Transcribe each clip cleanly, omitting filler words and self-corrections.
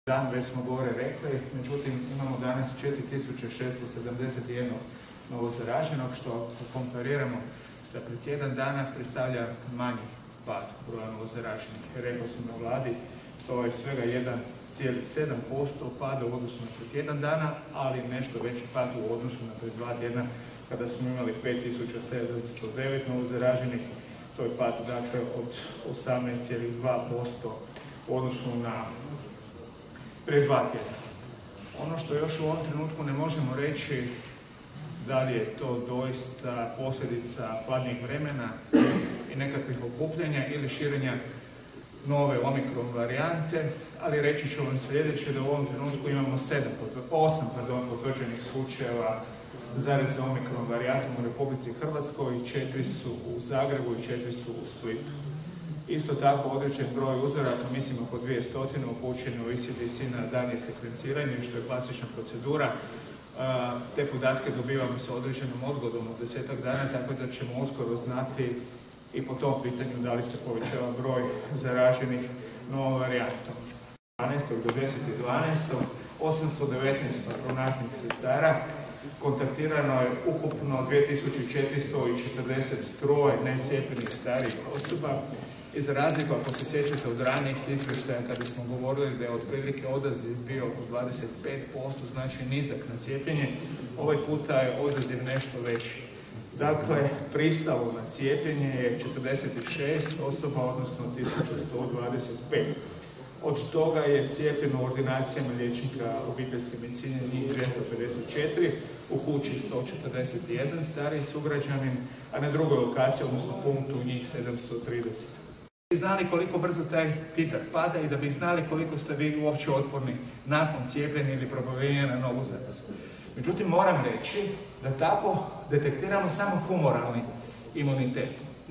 Dan već smo gore rekli, međutim imamo danas 4671 novo zaraženog, što ako kompariramo sa pred tjedan dana predstavlja manji pad broja novo zaraženih. Rekao sam na vladi, to je svega 1,7% pada u odnosu na pred tjedan dana, ali nešto veći pad u odnosu na pred 2 tjedna kada smo imali 5709 novo zaraženih. To je pad dakle od 18,2% u odnosu na pred 2 tjedna. Ono što još u ovom trenutku ne možemo reći da li je to doista posljedica hladnijeg vremena i nekakvih okupljanja ili širenja nove omikron varijante, ali reći ću vam sljedeće da u ovom trenutku imamo 8 potvrđenih slučajeva zaraze omikron varijantom u Republici Hrvatskoj, 4 su u Zagrebu i 4 su u Splitu. Isto tako određen broj uzoraka, mislim oko 200, upućeni u ECDC na danje sekvenciranje, što je klasična procedura. Te podatke dobivamo sa određenom odgodom od 10 dana, tako da ćemo uskoro znati i po tom pitanju da li se povećava broj zaraženih novom varijantom. 12. do 10.12. 819 patronažnih sestara, kontaktirano je ukupno 2443 necijepljenih starijih osoba. I za razliku, ako se sjećate od ranijih izvještaja kada smo govorili da je otprilike odaziv bio oko 25%, znači nizak na cijepljenje, ovaj puta je odaziv nešto veći. Dakle, pristalo na cijepljenje je 46 osoba, odnosno 1125. Od toga je cijepljeno u ordinacijama liječnika obiteljske medicine njih 254, u kući 141 stariji sugrađanin, a na drugoj lokaciji, odnosno punktu, njih 730. Da bi znali koliko brzo taj titar pada i da bi znali koliko ste vi uopće otporni nakon cijepljenja ili probavljenja na novu zarazu. Međutim, moram reći da tako detektiramo samo humoralni imunitet,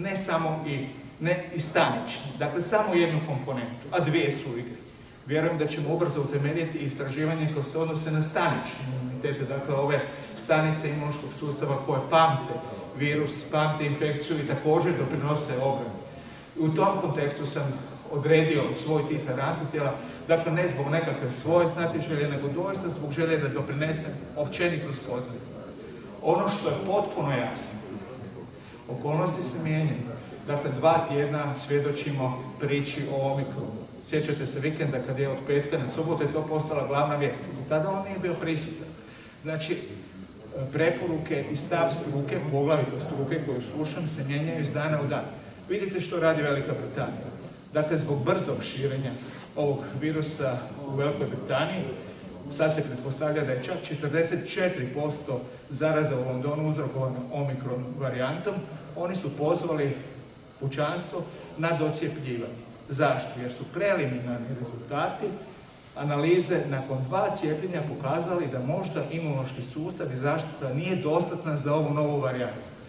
ne i stanični, dakle samo jednu komponentu, a dvije su u igri. Vjerujem da ćemo ubrzo utemeljiti istraživanje koje se odnose na stanične imunitete, dakle ove stanice imunološkog sustava koje pamte virus, pamte infekciju i također doprinose obrani. U tom kontekstu sam odredio svoj titar antitijela, dakle ne zbog nekakve svoje znatiželje, nego doista zbog želje da doprinesem općenitu spoznaju. Ono što je potpuno jasno, okolnosti se mijenjaju. Dakle, 2 tjedna svjedočimo priči o omikronu. Sjećate se vikenda kad je od petka na subotu je to postala glavna vijest. Tada on nije bio prisutan. Znači, preporuke i stav struke, poglavito struke koju slušam, se mijenjaju iz dana u dan. Vidite što radi Velika Britanija. Dakle, zbog brzog širenja ovog virusa u Velikoj Britaniji, sad se pretpostavlja da je čak 44% zaraza u Londonu uzrokovano omikron varijantom. Oni su pozvali pučanstvo na docijepljivanje. Zašto? Jer su preliminarni rezultati analize nakon 2 cijepljenja pokazali da možda imunološki sustav i zaštita nije dostatna za ovu novu varijantu.